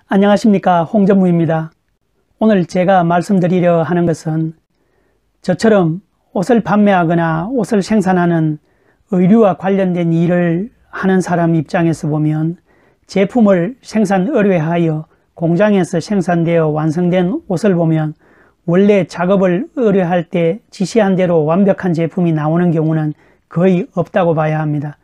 안녕하십니까, 홍전무입니다. 오늘 제가 말씀드리려 하는 것은 저처럼 옷을 판매하거나 옷을 생산하는 의류와 관련된 일을 하는 사람 입장에서 보면 제품을 생산 의뢰하여 공장에서 생산되어 완성된 옷을 보면 원래 작업을 의뢰할 때 지시한 대로 완벽한 제품이 나오는 경우는 거의 없다고 봐야 합니다.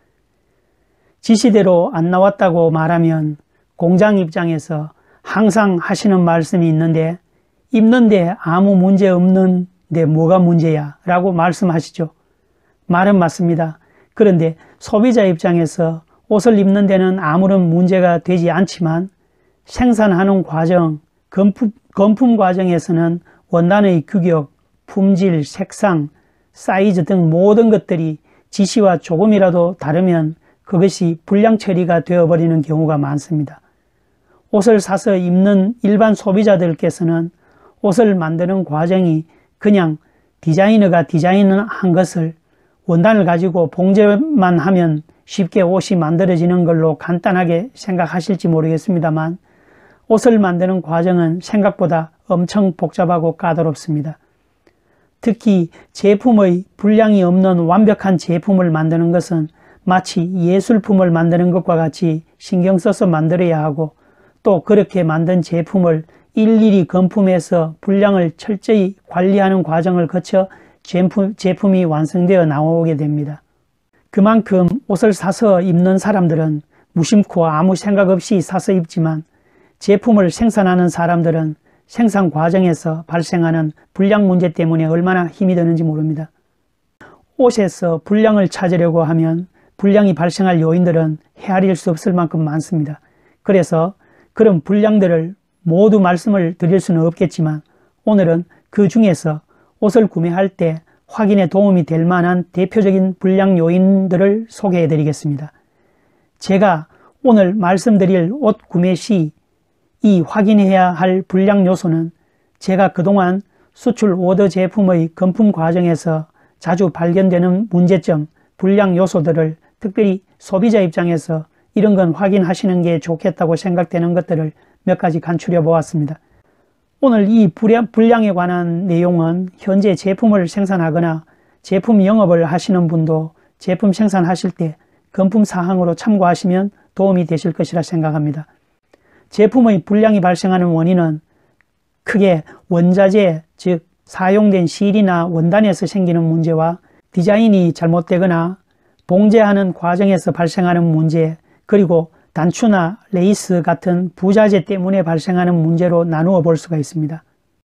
지시대로 안 나왔다고 말하면 공장 입장에서 항상 하시는 말씀이 있는데, 입는데 아무 문제 없는데 뭐가 문제야 라고 말씀하시죠. 말은 맞습니다. 그런데 소비자 입장에서 옷을 입는 데는 아무런 문제가 되지 않지만 생산하는 과정, 건품 과정에서는 원단의 규격, 품질, 색상, 사이즈 등 모든 것들이 지시와 조금이라도 다르면 그것이 불량 처리가 되어버리는 경우가 많습니다. 옷을 사서 입는 일반 소비자들께서는 옷을 만드는 과정이 그냥 디자이너가 디자인한 것을 원단을 가지고 봉제만 하면 쉽게 옷이 만들어지는 걸로 간단하게 생각하실지 모르겠습니다만, 옷을 만드는 과정은 생각보다 엄청 복잡하고 까다롭습니다. 특히 제품의 불량이 없는 완벽한 제품을 만드는 것은 마치 예술품을 만드는 것과 같이 신경 써서 만들어야 하고, 또 그렇게 만든 제품을 일일이 건품해서 분량을 철저히 관리하는 과정을 거쳐 제품이 완성되어 나오게 됩니다. 그만큼 옷을 사서 입는 사람들은 무심코 아무 생각 없이 사서 입지만, 제품을 생산하는 사람들은 생산 과정에서 발생하는 불량 문제 때문에 얼마나 힘이 드는지 모릅니다. 옷에서 불량을 찾으려고 하면 불량이 발생할 요인들은 헤아릴 수 없을 만큼 많습니다. 그래서 그런 불량들을 모두 말씀을 드릴 수는 없겠지만, 오늘은 그 중에서 옷을 구매할 때 확인에 도움이 될 만한 대표적인 불량 요인들을 소개해 드리겠습니다. 제가 오늘 말씀드릴 옷 구매 시 이 확인해야 할 불량 요소는 제가 그동안 수출 오더 제품의 건품 과정에서 자주 발견되는 문제점, 불량 요소들을 특별히 소비자 입장에서 이런 건 확인하시는 게 좋겠다고 생각되는 것들을 몇 가지 간추려 보았습니다. 오늘 이 불량에 관한 내용은 현재 제품을 생산하거나 제품 영업을 하시는 분도 제품 생산하실 때 건품 사항으로 참고하시면 도움이 되실 것이라 생각합니다. 제품의 불량이 발생하는 원인은 크게 원자재, 즉 사용된 실이나 원단에서 생기는 문제와 디자인이 잘못되거나 봉제하는 과정에서 발생하는 문제, 그리고 단추나 레이스 같은 부자재 때문에 발생하는 문제로 나누어 볼 수가 있습니다.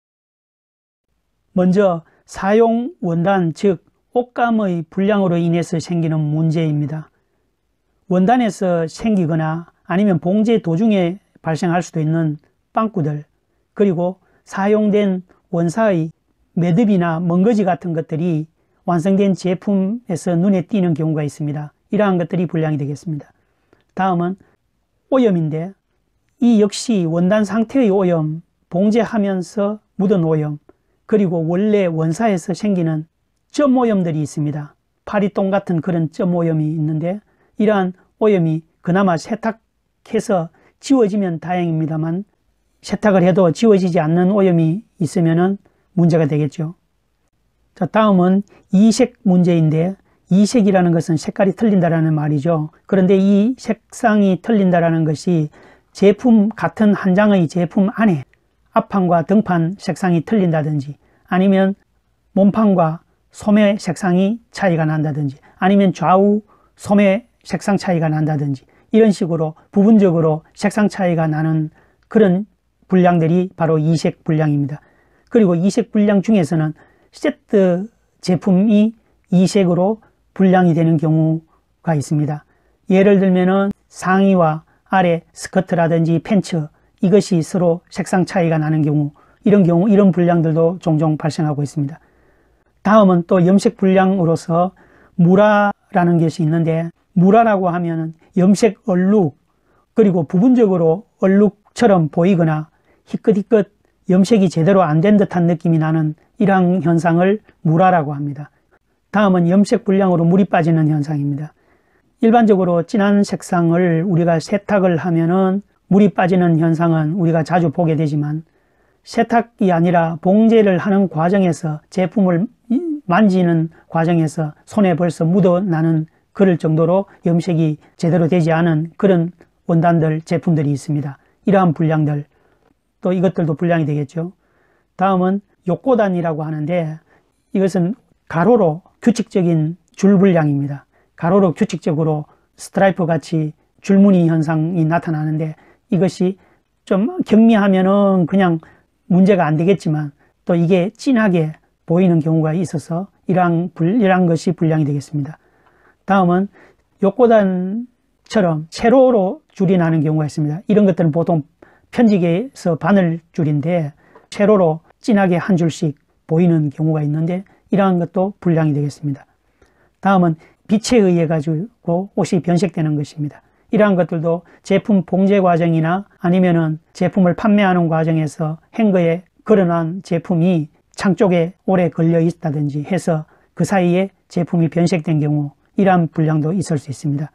먼저 사용 원단, 즉 옷감의 불량으로 인해서 생기는 문제입니다. 원단에서 생기거나 아니면 봉제 도중에 발생할 수도 있는 빵꾸들, 그리고 사용된 원사의 매듭이나 먼거지 같은 것들이 완성된 제품에서 눈에 띄는 경우가 있습니다. 이러한 것들이 불량이 되겠습니다. 다음은 오염인데, 이 역시 원단 상태의 오염, 봉제하면서 묻은 오염, 그리고 원래 원사에서 생기는 점 오염들이 있습니다. 파리똥 같은 그런 점 오염이 있는데, 이러한 오염이 그나마 세탁해서 지워지면 다행입니다만, 세탁을 해도 지워지지 않는 오염이 있으면 문제가 되겠죠. 자, 다음은 이색 문제인데, 이색이라는 것은 색깔이 틀린다라는 말이죠. 그런데 이 색상이 틀린다라는 것이 제품 같은 한 장의 제품 안에 앞판과 등판 색상이 틀린다든지, 아니면 몸판과 소매 색상이 차이가 난다든지, 아니면 좌우 소매 색상 차이가 난다든지, 이런 식으로 부분적으로 색상 차이가 나는 그런 불량들이 바로 이색 불량입니다. 그리고 이색 불량 중에서는 세트 제품이 이색으로 불량이 되는 경우가 있습니다. 예를 들면은 상의와 아래 스커트라든지 팬츠, 이것이 서로 색상 차이가 나는 경우, 이런 불량들도 종종 발생하고 있습니다. 다음은 또 염색 불량으로서 무라라는 것이 있는데, 무라라고 하면은 염색 얼룩, 그리고 부분적으로 얼룩처럼 보이거나 희끗희끗 염색이 제대로 안 된 듯한 느낌이 나는 이러한 현상을 무라라고 합니다. 다음은 염색 불량으로 물이 빠지는 현상입니다. 일반적으로 진한 색상을 우리가 세탁을 하면은 물이 빠지는 현상은 우리가 자주 보게 되지만 세탁이 아니라 봉제를 하는 과정에서 제품을 만지는 과정에서 손에 벌써 묻어나는 그럴 정도로 염색이 제대로 되지 않은 그런 원단들, 제품들이 있습니다. 이러한 불량들, 또 이것들도 불량이 되겠죠. 다음은 욕고단이라고 하는데 이것은 가로로 규칙적인 줄 불량입니다. 가로로 규칙적으로 스트라이프 같이 줄무늬 현상이 나타나는데 이것이 좀 경미하면은 그냥 문제가 안 되겠지만 또 이게 진하게 보이는 경우가 있어서 이러한 것이 불량이 되겠습니다. 다음은 욕고단처럼 세로로 줄이 나는 경우가 있습니다. 이런 것들은 보통 편지개에서 바늘줄인데 세로로 진하게 한 줄씩 보이는 경우가 있는데 이러한 것도 불량이 되겠습니다. 다음은 빛에 의해 가지고 옷이 변색되는 것입니다. 이러한 것들도 제품 봉제 과정이나 아니면은 제품을 판매하는 과정에서 행거에 걸어놓은 제품이 창 쪽에 오래 걸려 있다든지 해서 그 사이에 제품이 변색된 경우 이러한 불량도 있을 수 있습니다.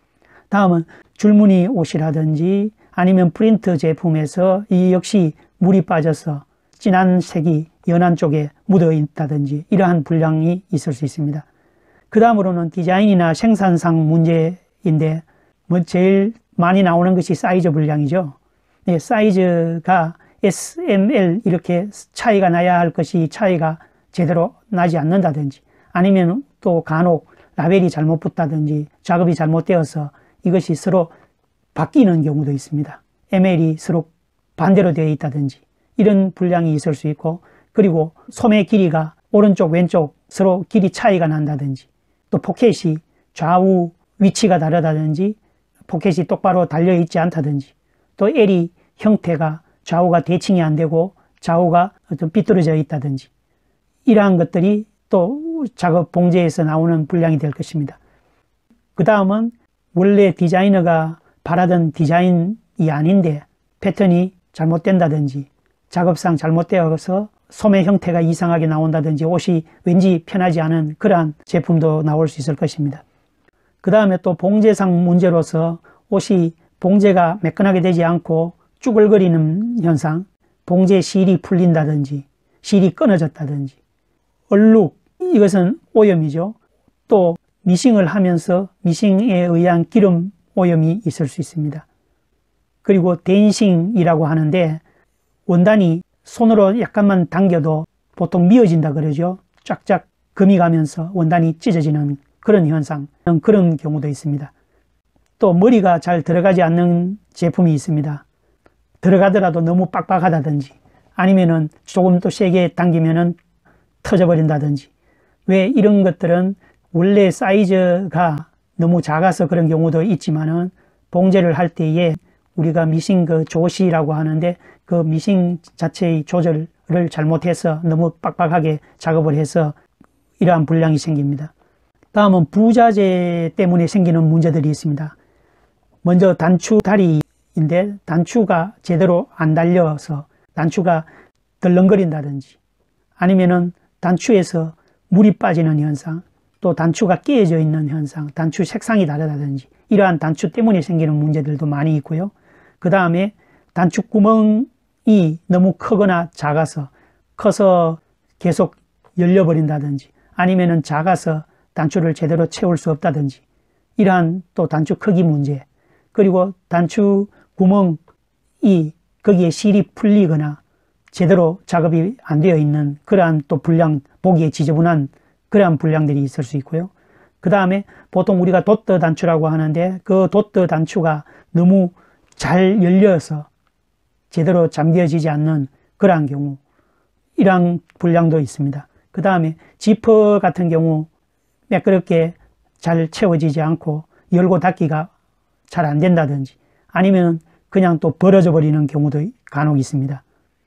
다음은 줄무늬 옷이라든지 아니면 프린트 제품에서 이 역시 물이 빠져서 진한 색이 연한 쪽에 묻어 있다든지 이러한 불량이 있을 수 있습니다. 그 다음으로는 디자인이나 생산상 문제인데 제일 많이 나오는 것이 사이즈 불량이죠. 네, 사이즈가 S, M, L 이렇게 차이가 나야 할 것이 차이가 제대로 나지 않는다든지 아니면 또 간혹 라벨이 잘못 붙다든지 작업이 잘못되어서 이것이 서로 바뀌는 경우도 있습니다. ML이 서로 반대로 되어 있다든지 이런 불량이 있을 수 있고 그리고 소매 길이가 오른쪽 왼쪽 서로 길이 차이가 난다든지 또 포켓이 좌우 위치가 다르다든지 포켓이 똑바로 달려있지 않다든지 또 L이 형태가 좌우가 대칭이 안 되고 좌우가 좀 삐뚤어져 있다든지 이러한 것들이 또 작업 봉제에서 나오는 불량이 될 것입니다. 그 다음은 원래 디자이너가 바라던 디자인이 아닌데 패턴이 잘못된다든지 작업상 잘못되어서 소매 형태가 이상하게 나온다든지 옷이 왠지 편하지 않은 그러한 제품도 나올 수 있을 것입니다. 그 다음에 또 봉제상 문제로서 옷이 봉제가 매끈하게 되지 않고 쭈글거리는 현상, 봉제 실이 풀린다든지 실이 끊어졌다든지 얼룩, 이것은 오염이죠. 또 미싱을 하면서 미싱에 의한 기름 오염이 있을 수 있습니다. 그리고 댄싱이라고 하는데 원단이 손으로 약간만 당겨도 보통 미어진다 그러죠. 쫙쫙 금이 가면서 원단이 찢어지는 그런 현상, 그런 경우도 있습니다. 또 머리가 잘 들어가지 않는 제품이 있습니다. 들어가더라도 너무 빡빡하다든지 아니면은 조금 더 세게 당기면은 터져버린다든지 왜 이런 것들은 원래 사이즈가 너무 작아서 그런 경우도 있지만은 봉제를 할 때에 우리가 미싱 조시라고 하는데 그 미싱 자체의 조절을 잘못해서 너무 빡빡하게 작업을 해서 이러한 불량이 생깁니다. 다음은 부자재 때문에 생기는 문제들이 있습니다. 먼저 단추 다리인데 단추가 제대로 안 달려서 단추가 덜렁거린다든지 아니면은 단추에서 물이 빠지는 현상, 또 단추가 깨져 있는 현상, 단추 색상이 다르다든지 이러한 단추 때문에 생기는 문제들도 많이 있고요. 그 다음에 단추 구멍이 너무 크거나 작아서 커서 계속 열려버린다든지 아니면은 작아서 단추를 제대로 채울 수 없다든지 이러한 또 단추 크기 문제, 그리고 단추 구멍이 거기에 실이 풀리거나 제대로 작업이 안 되어 있는 그러한 또 불량, 보기에 지저분한 그러한 불량들이 있을 수 있고요. 그 다음에 보통 우리가 돛더 단추라고 하는데 그 돛더 단추가 너무 잘 열려서 제대로 잠겨지지 않는 그러한 경우 이러한 불량도 있습니다. 그 다음에 지퍼 같은 경우 매끄럽게 잘 채워지지 않고 열고 닫기가 잘 안 된다든지 아니면 그냥 또 벌어져 버리는 경우도 간혹 있습니다.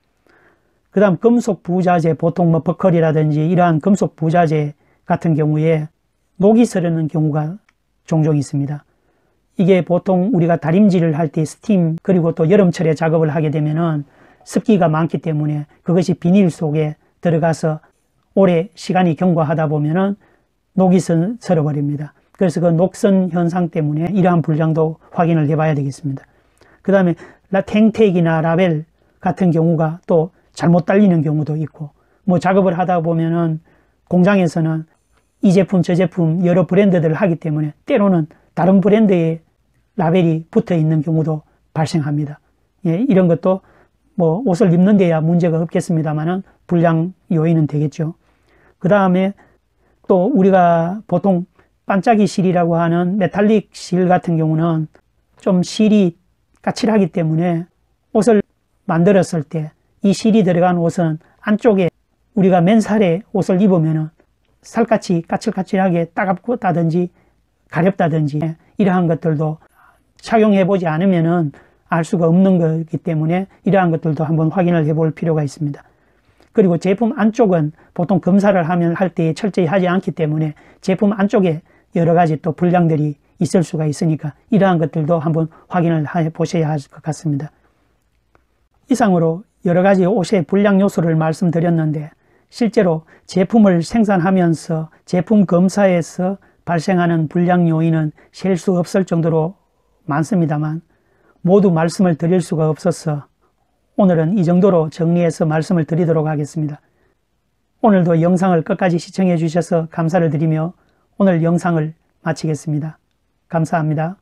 그 다음 금속 부자재, 보통 뭐 버클이라든지 이러한 금속 부자재 같은 경우에 녹이 서르는 경우가 종종 있습니다. 이게 보통 우리가 다림질을 할 때 스팀 그리고 또 여름철에 작업을 하게 되면은 습기가 많기 때문에 그것이 비닐 속에 들어가서 오래 시간이 경과하다 보면은 녹이 서러버립니다. 그래서 그 녹선 현상 때문에 이러한 불량도 확인을 해봐야 되겠습니다. 그 다음에 탱택이나 라벨 같은 경우가 또 잘못 달리는 경우도 있고, 뭐 작업을 하다 보면은 공장에서는 이 제품 저 제품 여러 브랜드들을 하기 때문에 때로는 다른 브랜드의 라벨이 붙어 있는 경우도 발생합니다. 예, 이런 것도 뭐 옷을 입는 데야 문제가 없겠습니다만은 불량 요인은 되겠죠. 그 다음에 또 우리가 보통 반짝이 실이라고 하는 메탈릭 실 같은 경우는 좀 실이 까칠하기 때문에 옷을 만들었을 때 이 실이 들어간 옷은 안쪽에 우리가 맨살에 옷을 입으면은 살갗이 까칠까칠하게 따갑다든지 가렵다든지 이러한 것들도 착용해 보지 않으면은 알 수가 없는 거기 때문에 이러한 것들도 한번 확인을 해 볼 필요가 있습니다. 그리고 제품 안쪽은 보통 검사를 할 때 철저히 하지 않기 때문에 제품 안쪽에 여러 가지 또 불량들이 있을 수가 있으니까 이러한 것들도 한번 확인을 해 보셔야 할 것 같습니다. 이상으로 여러 가지 옷의 불량 요소를 말씀드렸는데 실제로 제품을 생산하면서 제품 검사에서 발생하는 불량 요인은 셀 수 없을 정도로 많습니다만 모두 말씀을 드릴 수가 없어서 오늘은 이 정도로 정리해서 말씀을 드리도록 하겠습니다. 오늘도 영상을 끝까지 시청해 주셔서 감사를 드리며 오늘 영상을 마치겠습니다. 감사합니다.